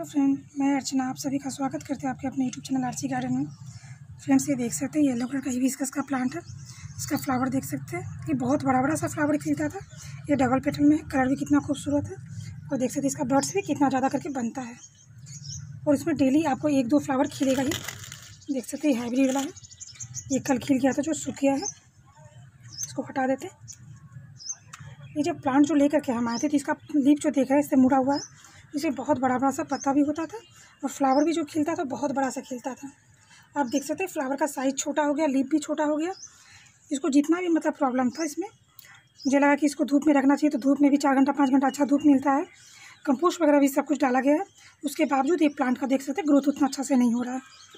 Hello friend, मैं अर्चना आप सभी का स्वागत करते हैं आपके अपने यूट्यूब चैनल आरसी गार्डन में। फ्रेंड्स, ये देख सकते हैं येलो कलर का हिबिस्कस का प्लांट है। इसका फ्लावर देख सकते हैं, ये बहुत बड़ा बड़ा सा फ्लावर खिलता था। ये डबल पेटल में कलर भी कितना खूबसूरत है और देख सकते हैं इसका बर्ड्स भी कितना ज़्यादा करके बनता है और इसमें डेली आपको 1-2 फ्लावर खिलेगा ही। देख सकते हैं हाइब्रिड वाला है, ये कल खिल गया था जो सूख गया है, इसको हटा देते। ये जब प्लांट जो लेकर के हम आए थे तो इसका लीफ जो देख रहे हैं इससे मुड़ा हुआ है, इसमें बहुत बड़ा बड़ा सा पत्ता भी होता था और फ्लावर भी जो खिलता था बहुत बड़ा सा खिलता था। आप देख सकते हैं फ्लावर का साइज़ छोटा हो गया, लीफ भी छोटा हो गया। इसको जितना भी मतलब प्रॉब्लम था इसमें, मुझे लगा कि इसको धूप में रखना चाहिए, तो धूप में भी 4 घंटा 5 घंटा अच्छा धूप मिलता है। कंपोस्ट वगैरह भी सब कुछ डाला गया है, उसके बावजूद ये प्लांट का देख सकते हैं ग्रोथ उतना अच्छा से नहीं हो रहा है।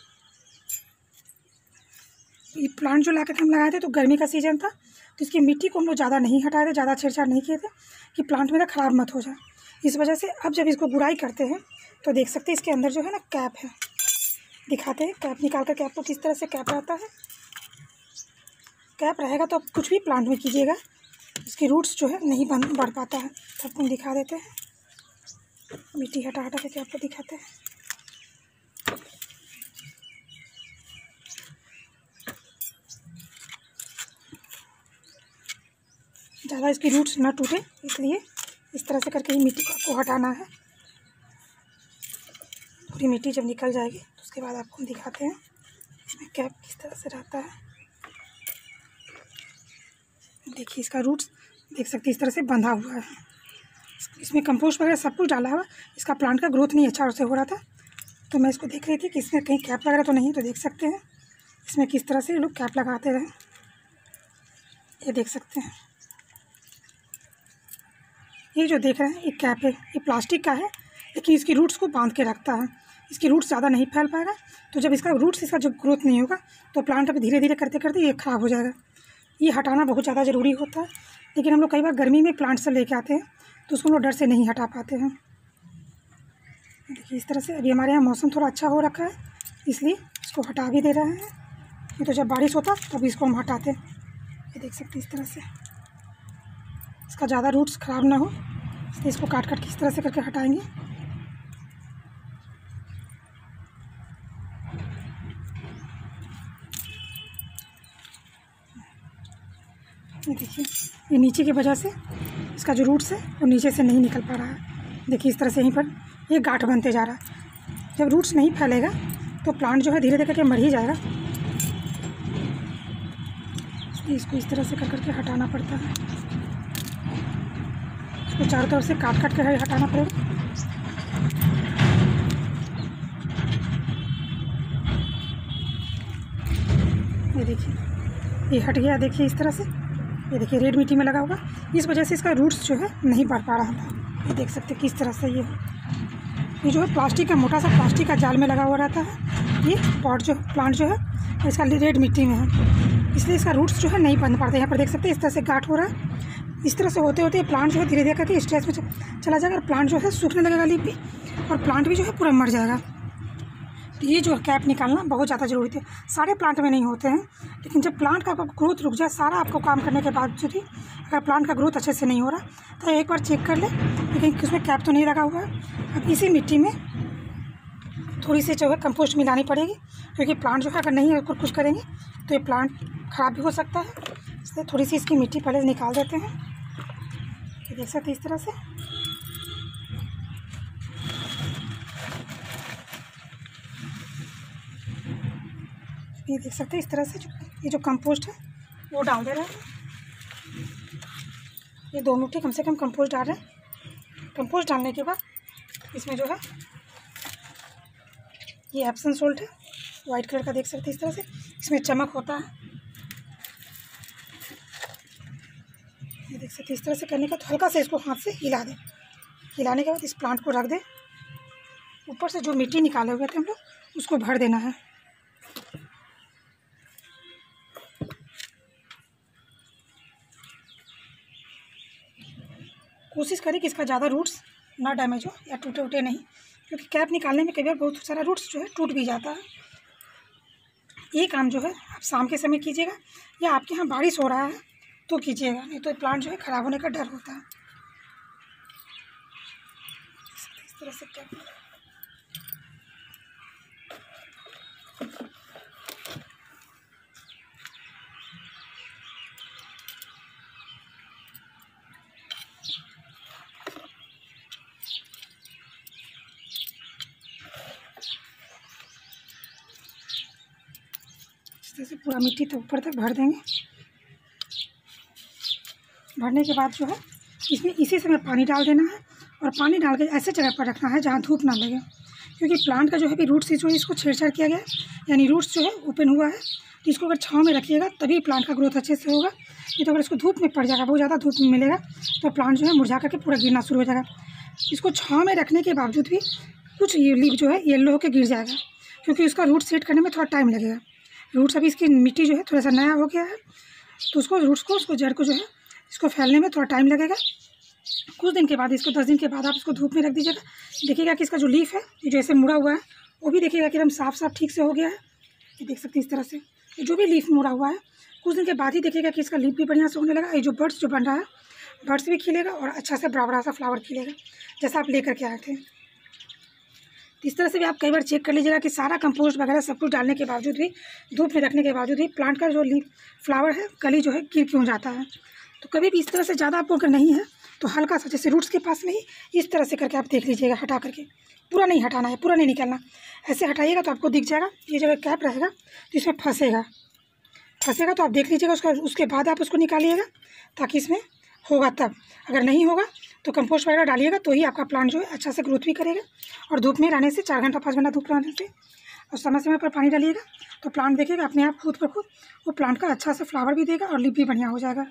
ये प्लांट जो लाकर हम लगाए थे तो गर्मी का सीज़न था, तो इसकी मिट्टी को हम लोग ज़्यादा नहीं हटाए थे, ज़्यादा छेड़छाड़ नहीं किए थे कि प्लांट मेरा ख़राब मत हो जाए। इस वजह से अब जब इसको गुड़ाई करते हैं तो देख सकते हैं इसके अंदर जो है ना कैप है, दिखाते हैं कैप निकाल कर कैप को किस तरह से कैप रहता है। कैप रहेगा तो आप कुछ भी प्लांट में कीजिएगा, इसकी रूट्स जो है नहीं बढ़ पाता है। तो आपको दिखा देते हैं, मिट्टी हटा हटा के कैप को दिखाते हैं। ज़्यादा इसकी रूट्स ना टूटे, इसलिए इस तरह से करके ही मिट्टी को आपको हटाना है। पूरी मिट्टी जब निकल जाएगी तो उसके बाद आपको हम दिखाते हैं इसमें कैप किस तरह से रहता है। देखिए इसका रूट्स देख सकते हैं इस तरह से बंधा हुआ है। इसमें कंपोस्ट वगैरह सब कुछ डाला हुआ, इसका प्लांट का ग्रोथ नहीं अच्छा से हो रहा था, तो मैं इसको देख रही थी कि इसमें कहीं कैप वगैरह तो नहीं। तो देख सकते हैं इसमें किस तरह से ये लोग कैप लगाते रहे, ये देख सकते हैं। ये जो देख रहे हैं ये कैप है, ये प्लास्टिक का है, लेकिन इसकी रूट्स को बांध के रखता है। इसकी रूट्स ज़्यादा नहीं फैल पाएगा, तो जब इसका रूट्स इसका जब ग्रोथ नहीं होगा तो प्लांट अभी धीरे धीरे करते करते ये ख़राब हो जाएगा। ये हटाना बहुत ज़्यादा ज़रूरी होता है, लेकिन हम लोग कई बार गर्मी में प्लांट से लेके आते हैं तो उसको हम लोग डर से नहीं हटा पाते हैं। देखिए इस तरह से अभी हमारे यहाँ मौसम थोड़ा अच्छा हो रखा है, इसलिए इसको हटा भी दे रहे हैं। नहीं तो जब बारिश होता तब इसको हम हटाते। ये देख सकते हैं इस तरह से इसका ज़्यादा रूट्स ख़राब ना हो, इसलिए इसको काट काट के इस तरह से करके हटाएंगे। ये देखिए ये नीचे की वजह से इसका जो रूट्स है वो नीचे से नहीं निकल पा रहा है। देखिए इस तरह से यहीं पर ये गांठ बनते जा रहा है। जब रूट्स नहीं फैलेगा तो प्लांट जो है धीरे धीरे करके मर ही जाएगा, इसलिए इसको इस तरह से कर करके हटाना पड़ता है। इसको चारों तरफ से काट काट के हटाना पड़ेगा। ये देखिए ये हट गया, देखिए इस तरह से। ये देखिए रेड मिट्टी में लगा होगा, इस वजह से इसका रूट्स जो है नहीं बढ़ पा रहा था। ये देख सकते हैं किस तरह से ये जो है प्लास्टिक का मोटा सा प्लास्टिक का जाल में लगा हुआ रहता है। ये पॉट जो प्लांट जो है इसका रेड मिट्टी में है, इसलिए इसका रूट्स जो है नहीं बन पाते। यहाँ पर देख सकते हैं इस तरह से गांठ हो रहा है। इस तरह से होते होते प्लांट जो है धीरे धीरे करके स्ट्रेस में चला जाएगा और प्लांट जो है सूखने लगेगा लीफ भी, और प्लांट भी जो है पूरा मर जाएगा। ये जो कैप निकालना बहुत ज़्यादा ज़रूरी है। सारे प्लांट में नहीं होते हैं, लेकिन जब प्लांट का ग्रोथ रुक जाए, सारा आपको काम करने के बावजूद भी अगर प्लांट का ग्रोथ अच्छे से नहीं हो रहा तो एक बार चेक कर ले, लेकिन उसमें कैप तो नहीं लगा हुआ है। अब इसी मिट्टी में थोड़ी सी जो है कंपोस्ट मिलानी पड़ेगी, क्योंकि प्लांट जो है अगर नहीं कुछ करेंगे तो ये प्लांट ख़राब भी हो सकता है। इसलिए थोड़ी सी इसकी मिट्टी पहले निकाल देते हैं। ये देख सकते हैं इस तरह से। ये देख सकते हैं इस तरह से ये जो कंपोस्ट है वो डाल दे रहे हैं। ये 2 मुट्ठी कम से कम कंपोस्ट डाल रहे हैं। कंपोस्ट डालने के बाद इसमें जो है ये एप्सम सोल्ट है, वाइट कलर का, देख सकते हैं इस तरह से इसमें चमक होता है। ये देख सकते हैं इस तरह से करने का, तो हल्का से इसको हाथ से हिला दें। हिलाने के बाद इस प्लांट को रख दें, ऊपर से जो मिट्टी निकाले हुए थे हम लोग उसको भर देना है। कोशिश करें कि इसका ज़्यादा रूट्स ना डैमेज हो या टूटे उटे नहीं, क्योंकि कैप निकालने में कई बार बहुत सारा रूट्स जो है टूट भी जाता है। ये काम जो है आप शाम के समय कीजिएगा, या आपके यहाँ बारिश हो रहा है तो कीजिएगा, नहीं तो प्लांट जो है ख़राब होने का डर होता है। इस तरह से कैप तरह से पूरा मिट्टी तक ऊपर तक भर देंगे। भरने के बाद जो है इसमें इसी समय पानी डाल देना है और पानी डाल के ऐसे जगह पर रखना है जहाँ धूप ना लगे, क्योंकि प्लांट का जो है भी रूट्स जो है इसको छेड़छाड़ किया गया है, यानी रूट्स जो है ओपन हुआ है। तो इसको अगर छाँव में रखिएगा तभी प्लांट का ग्रोथ अच्छे से होगा। नहीं तो अगर इसको धूप में पड़ जाएगा, बहुत ज़्यादा धूप में मिलेगा तो प्लांट जो है मुरझा करके पूरा गिरना शुरू हो जाएगा। इसको छाँव में रखने के बावजूद भी कुछ ये लीफ जो है येलो होकर गिर जाएगा, क्योंकि उसका रूट सेट करने में थोड़ा टाइम लगेगा। रूट्स अभी इसकी मिट्टी जो है थोड़ा सा नया हो गया है, तो उसको रूट्स को उसको जड़ को जो है इसको फैलने में थोड़ा टाइम लगेगा। कुछ दिन के बाद इसको 10 दिन के बाद आप इसको धूप में रख दीजिएगा। देखिएगा कि इसका जो लीफ है ये जो ऐसे मुड़ा हुआ है वो भी देखिएगा कि एकदम साफ साफ ठीक से हो गया है। ये देख सकते हैं इस तरह से जो भी लीफ मुड़ा हुआ है, कुछ दिन के बाद ही देखिएगा कि इसका लीफ भी बढ़िया से होने लगा। ये जो बर्ड्स जो बन रहा है, बर्ड्स भी खिलेगा और अच्छा से बड़ा बड़ा सा फ्लावर खिलेगा जैसा आप लेकर के आए थे। इस तरह से भी आप कई बार चेक कर लीजिएगा कि सारा कंपोस्ट वगैरह सब कुछ डालने के बावजूद भी, धूप में रखने के बावजूद भी प्लांट का जो लीफ फ्लावर है कली जो है गिर क्यों जाता है। तो कभी भी इस तरह से ज़्यादा आपको अगर नहीं है तो हल्का सा जैसे रूट्स के पास में ही इस तरह से करके आप देख लीजिएगा, हटा करके। पूरा नहीं हटाना है, पूरा नहीं निकालना, ऐसे हटाइएगा तो आपको दिख जाएगा। ये जगह कैप रहेगा तो इसमें फंसेगा तो आप देख लीजिएगा उसके बाद आप उसको निकालिएगा, ताकि इसमें होगा तब। अगर नहीं होगा तो कंपोस्ट वगैरह डालिएगा तो ही आपका प्लांट जो है अच्छा से ग्रोथ भी करेगा। और धूप में रहने से 4 घंटा 5 घंटा धूप रहने से और समय समय पर पानी डालिएगा तो प्लांट देखिएगा अपने आप खुद पर खुद वो प्लांट का अच्छा से फ्लावर भी देगा और लीफ भी बढ़िया हो जाएगा।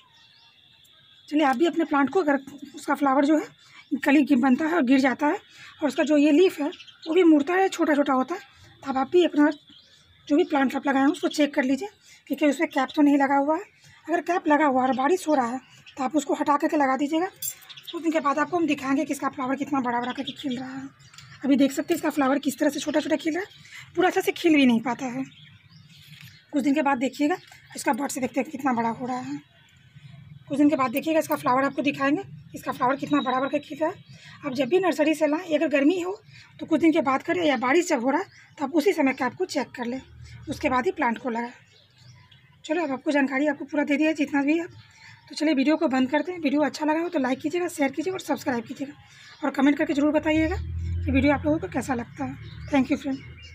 चलिए आप भी अपने प्लांट को, अगर उसका फ्लावर जो है कली बनता है और गिर जाता है और उसका जो ये लीफ है वो भी मुड़ता है, छोटा छोटा होता है, तब आप भी अपना जो भी प्लांट आप लगाए हैं उसको चेक कर लीजिए कि क्या उसमें कैप तो नहीं लगा हुआ है। अगर कैप लगा हुआ है और बारिश हो रहा है तो आप उसको हटा करके लगा दीजिएगा। कुछ दिन के बाद आपको हम दिखाएंगे कि इसका फ्लावर कितना बड़ा बड़ा करके खिल रहा है। अभी देख सकते हैं इसका फ्लावर किस तरह से छोटा छोटा खिल रहा है, पूरा अच्छा से खिल भी नहीं पाता है। कुछ दिन के बाद देखिएगा इसका बर्ड से देखते हैं कितना बड़ा हो रहा है। कुछ दिन के बाद देखिएगा इसका फ्लावर आपको दिखाएंगे, इसका फ्लावर कितना बड़ा बड़ा खिल रहा है। आप जब भी नर्सरी से लाएँ, अगर गर्मी हो तो कुछ दिन के बाद करें, या बारिश जब हो रहा है तो आप उसी समय कैप को चेक कर लें, उसके बाद ही प्लांट को लगाएं। चलो अब आपको जानकारी आपको पूरा दे दिया है जितना भी है। तो चलिए वीडियो को बंद करते हैं। वीडियो अच्छा लगा हो तो लाइक कीजिएगा, शेयर कीजिएगा और सब्सक्राइब कीजिएगा, और कमेंट करके ज़रूर बताइएगा कि वीडियो आप लोगों को कैसा लगता है। Thank you friend.